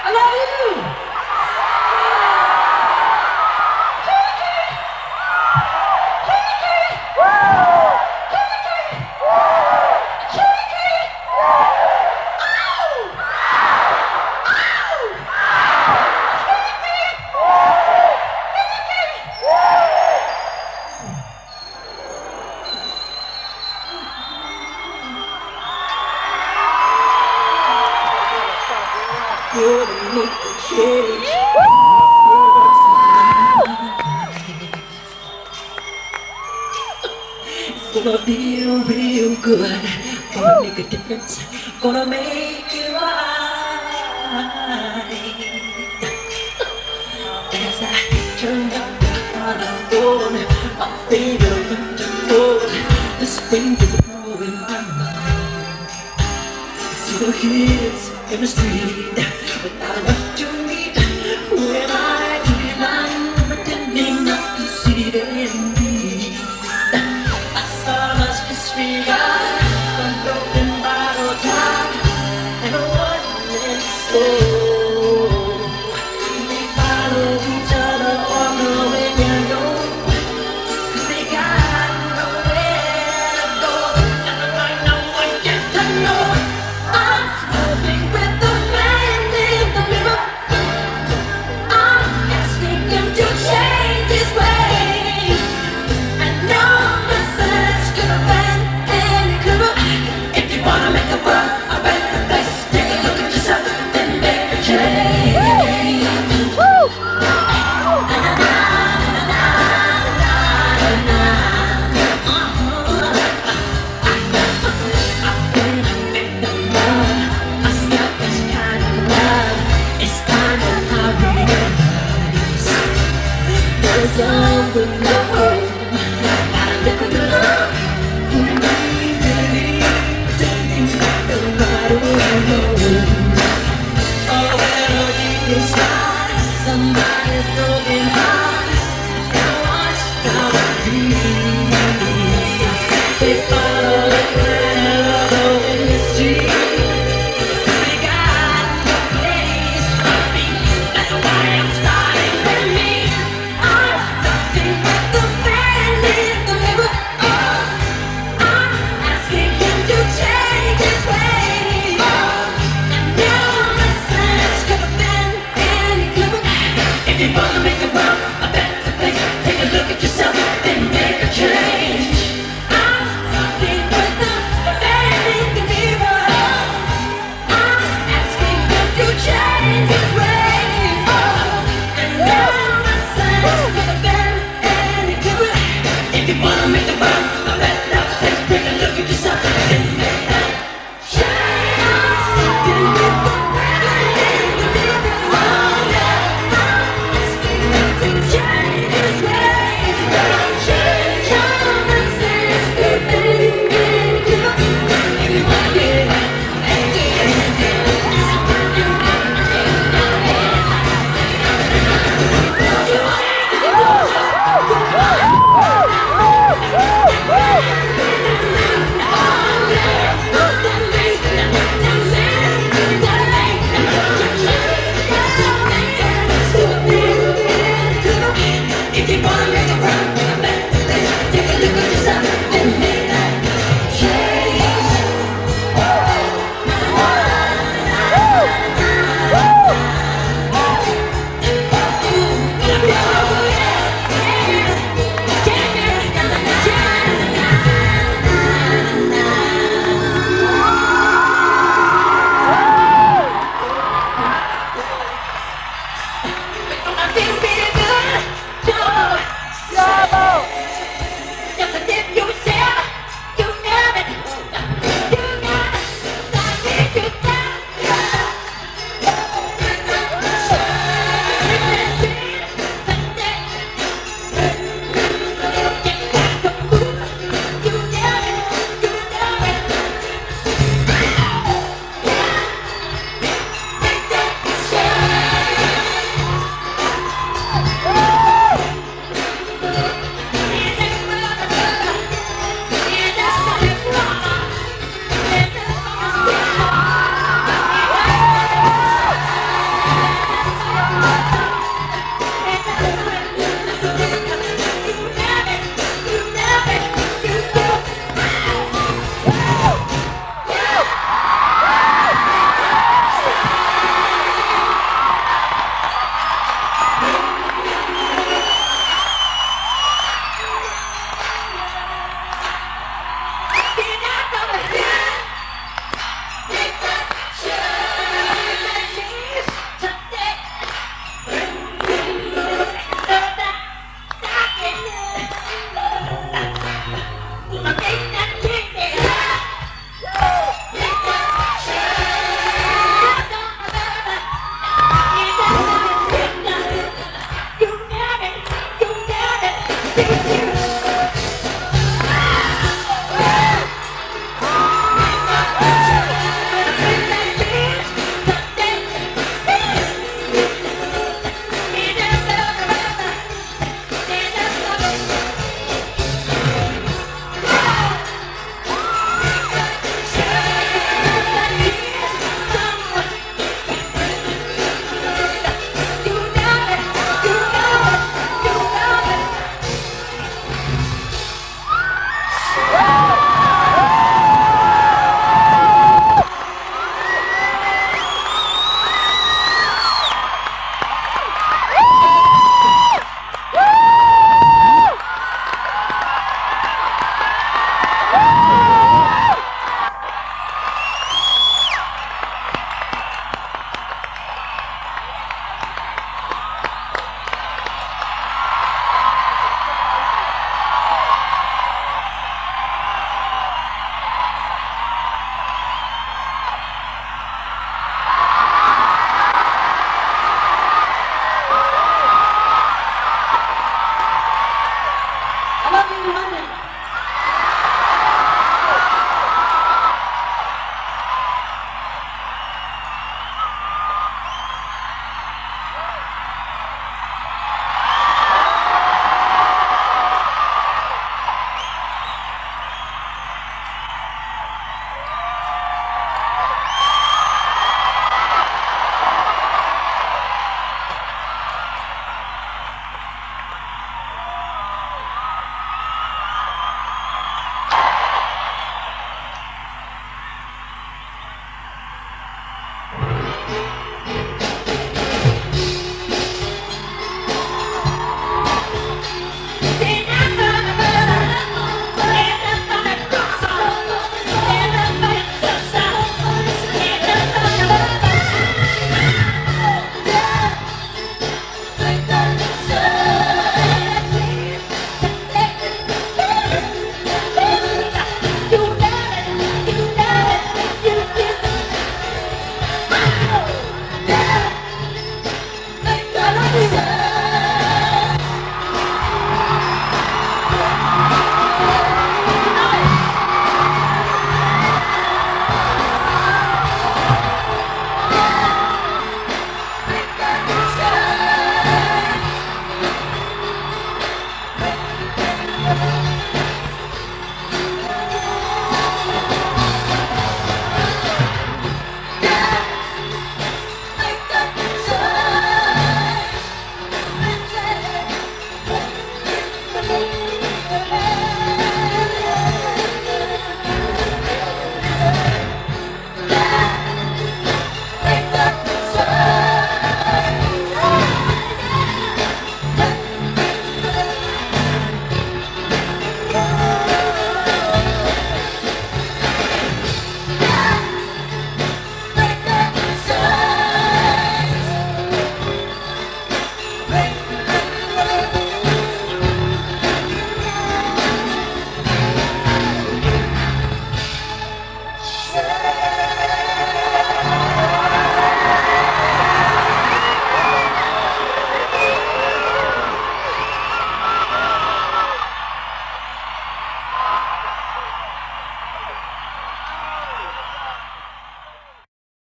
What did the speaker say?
love you. Gonna make a change. It's gonna feel real good. Gonna make a difference. Gonna make it right. As I turn up the collar on my favorite winter coat, the spring is blowing my mind. See the kids in the street without enough to eat. Who am I to be blind, pretending not to see their need? I saw much disregard from broken bottle top and a one-man soul. They follow each other all the way down low, 'cause they got nowhere to go. Never mind, no one gets to know. I'm flirting with the man in the mirror. I'm asking him to change his ways. And no message could have been any clearer. If you wanna make the world a better place, take a look at yourself and make a change. It's time that I realize there's something